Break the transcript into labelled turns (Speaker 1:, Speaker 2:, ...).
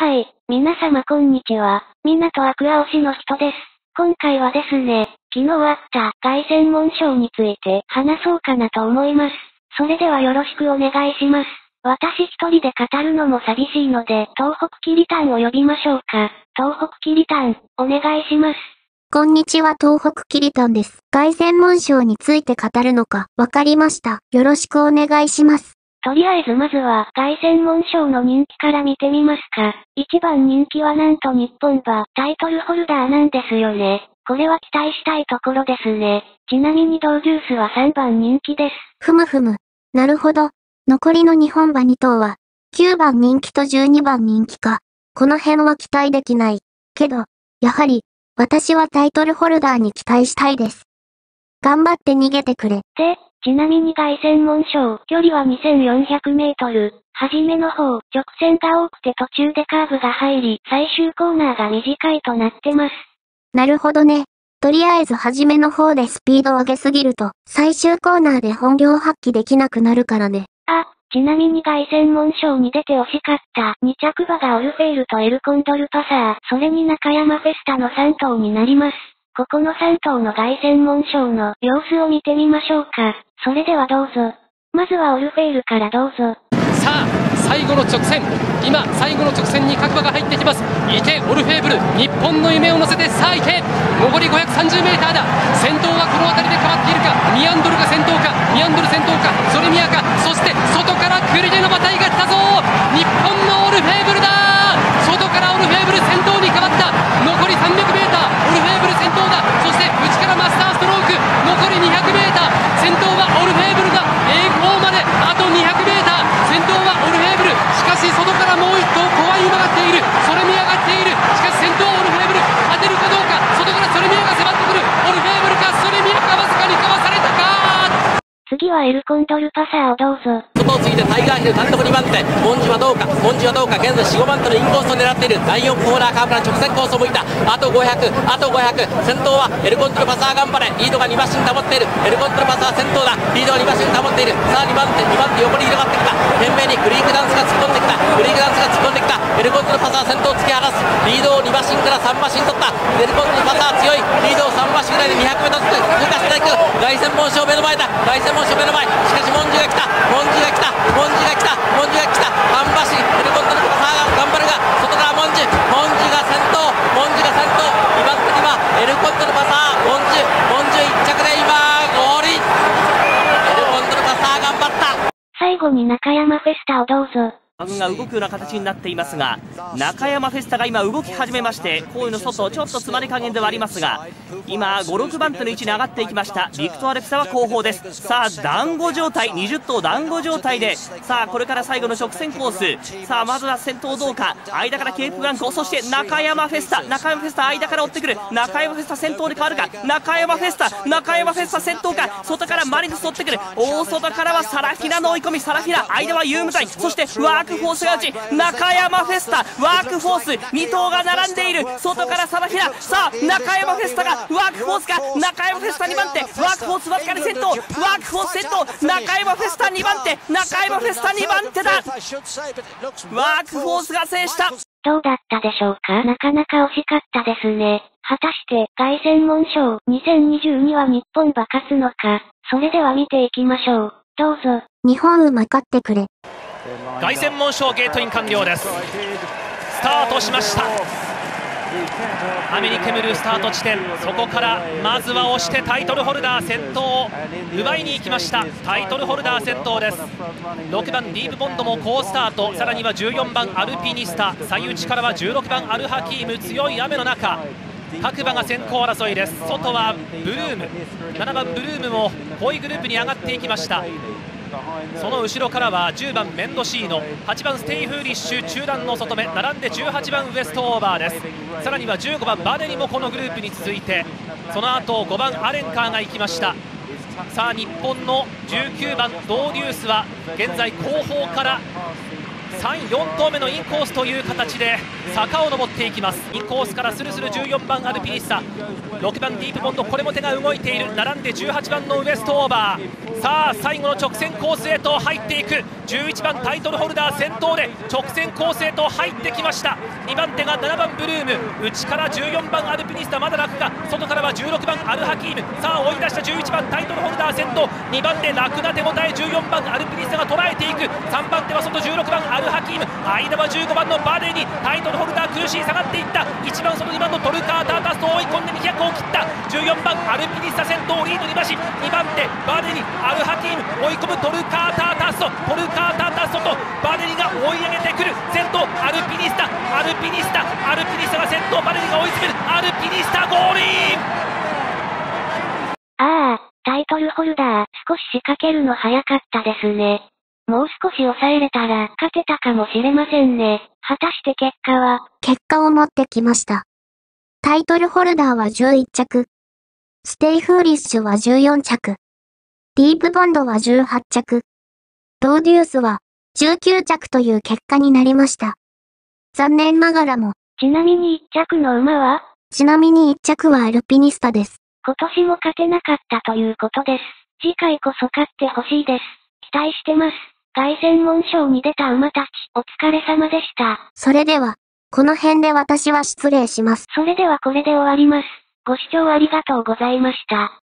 Speaker 1: はい、皆様こんにちは。港アクア推しの人です。今回はですね、昨日あった凱旋門賞について話そうかなと思います。それではよろしくお願いします。私一人で語るのも寂しいので、東北キリタンを呼びましょうか。東北キリタン、お願いします。
Speaker 2: こんにちは、東北キリタンです。凱旋門賞について語るのか、わかりました。よろしくお願いします。
Speaker 1: とりあえずまずは、凱旋門賞の人気から見てみますか。一番人気はなんと日本馬、タイトルホルダーなんですよね。これは期待したいところですね。ちなみにドウデュースは3番人気です。
Speaker 2: ふむふむ。なるほど。残りの日本馬2頭は、9番人気と12番人気か。この辺は期待できない。けど、やはり、私はタイトルホルダーに期待したいです。頑張って逃げてくれ。
Speaker 1: で、ちなみに凱旋門賞、距離は2400メートル。はじめの方、直線が多くて途中でカーブが入り、最終コーナーが短いとなってます。
Speaker 2: なるほどね。とりあえずはじめの方でスピードを上げすぎると、最終コーナーで本領発揮できなくなるからね。
Speaker 1: ちなみに凱旋門賞に出て惜しかった2着馬がオルフェールとエルコンドルパサー、それに中山フェスタの3頭になります。ここの3頭の凱旋門賞の様子を見てみましょうか。それではどうぞ。まずはオルフェールからどうぞ。
Speaker 3: さあ、最後の直線。今、最後の直線に各馬が入ってきます。行け、オルフェーブル。日本の夢を乗せて、さあ行け。残り 530m だ。先頭はこの辺りで変わっているか。ミアンドルが先頭か。ミアンドル先頭か。ソレミアか。そして、外からクリレの馬体が来たぞ。日本のオルフェーブルだ。外からオルフェーブル先頭に変わった。残り 300m。オルフェーブル先頭だ。そして、内からマスターストローク。残り 200m。先頭はオルフェーブルだ。栄光まであと 200m。先頭はオルフェーブル。しかし外からもう一頭怖い馬が来ている。それに上がっている。しかし先頭はオルフェーブル。当てるかどうか。外からソレミアが迫ってくる。オルフェーブルかソレミアか。わずかにかわされたか。
Speaker 1: 次はエルコンドルパサーをどうぞ。
Speaker 4: 外をついてタイガーヒル単独2番手。モンジはどうか。モンジはどうか。現在 4,5 番手のインコースを狙っている。第4コーナーカーブから直線コースを向いた。あと500。あと500。先頭はエルコンドルパサー頑張れ。リードが2馬身保っている。エルコンドルパサー先頭だ。リードが2馬身保っている。さあ2番手横に広がってきた。懸命にクリークダンスが突っ込んできた。クリークダンスが突っ込んできた。エルコンドルパサー先頭を突き放す。リードを2馬身から3馬身取った。エルコンドルパサー強い。リードを3馬身ぐらいで 200m 通過していく。凱旋門賞目の前だ。凱旋門賞目の前。しかしモンジが来た。モンジが来た。モンジが来た。モンジが来た。半馬身エルコンドルパサーが頑張るが、外からモンジが先頭。モンジが先頭。2番手にはエルコンドルパサー。モンジ1着で今ゴールイン。エルコンドルパサー頑張った。
Speaker 1: 最後に中山フェスタをどうぞ。
Speaker 5: 馬群が動くような形になっていますが、中山フェスタが今動き始めまして、後位の外ちょっと詰まり加減ではありますが、今5、6番手の位置に上がっていきました。ビクトアレプサは後方です。さあ団子状態、20頭団子状態で、さあこれから最後の直線コース。さあまずは先頭どうか。間からケープブランコ、そして中山フェスタ間から追ってくる。中山フェスタ先頭で変わるか。中山フェスタ先頭か。外からマリノス追ってくる。大外からはサラフィラの追い込み。サラフィラ、間はユームタイ、そしてワークフォースが内。中山フェスタ、ワークフォース2頭が並んでいる。外からサラフィラ。さあ中山フェスタがワークフォースか。中山フェスタ2番手。ワークフォースわずかに先頭。ワークフォース先頭。中山フェスタ2番手。中山フェスタ2番手だ。ワークフォースが制した。
Speaker 1: どうだったでしょうか。なかなか惜しかったですね。果たして凱旋門賞2022は日本馬勝つのか。それでは見ていきましょう。どうぞ。
Speaker 2: 日本馬勝ってくれ。
Speaker 3: 凱旋門賞ゲートイン完了です。スタートしました。雨に煙るスタート地点、そこからまずは押してタイトルホルダー先頭を奪いに行きました。タイトルホルダー先頭です。6番ディープボンドも好スタート。さらには14番アルピニスタ、最内からは16番アルハキーム。強い雨の中各馬が先行争いです。外はブルーム、7番ブルームも5位グループに上がっていきました。その後ろからは10番メンドシーノ、8番ステイフーリッシュ中段の外目、並んで18番ウエストオーバーです。さらには15番バデニもこのグループに続いて、その後5番アレンカーが行きました。さあ日本の19番ドーデュースは現在後方から
Speaker 6: 3、4頭目のインコースという形で坂を登っていきます。インコースからスルスル14番アルピニスタ、6番ディープボンド、これも手が動いている。並んで18番のウエストオーバー。さあ最後の直線コースへと入っていく。11番タイトルホルダー先頭で直線コースへと入ってきました。2番手が7番ブルーム、内から14番アルピニスタまだ楽が、外からは16番アルハキーム。さあ追い出した11番タイトルホルダー先頭、2番手楽な手応え、14番アルピニスタが捉えていく。3番手は外16番アルハキーム、間は15番のバデに。タイトルホルダー苦しい、下がっていった。1番外2番のトルカータータストを追い込んで200を切った。14番アルピニスタ先頭リードに走、2番手バデにアルハキーム追い込むトルカータータスト、トルカータータストとバデニが追い上げてくる。先頭アルピニスタ、アルピニスタ、アルピニスタが先頭、バデニが追い詰める。アルピニスタゴールイン。
Speaker 1: ああ、タイトルホルダー、少し仕掛けるの早かったですね。もう少し抑えれたら勝てたかもしれませんね。果たして結果は？
Speaker 2: 結果を持ってきました。タイトルホルダーは11着。ステイフーリッシュは14着。ディープボンドは18着。ドーデュースは19着という結果になりました。残念ながらも。
Speaker 1: ちなみに1着の馬は？
Speaker 2: ちなみに1着はアルピニスタです。
Speaker 1: 今年も勝てなかったということです。次回こそ勝ってほしいです。期待してます。凱旋門賞に出た馬たち、お疲れ様でした。
Speaker 2: それでは、この辺で私は失礼します。
Speaker 1: それではこれで終わります。ご視聴ありがとうございました。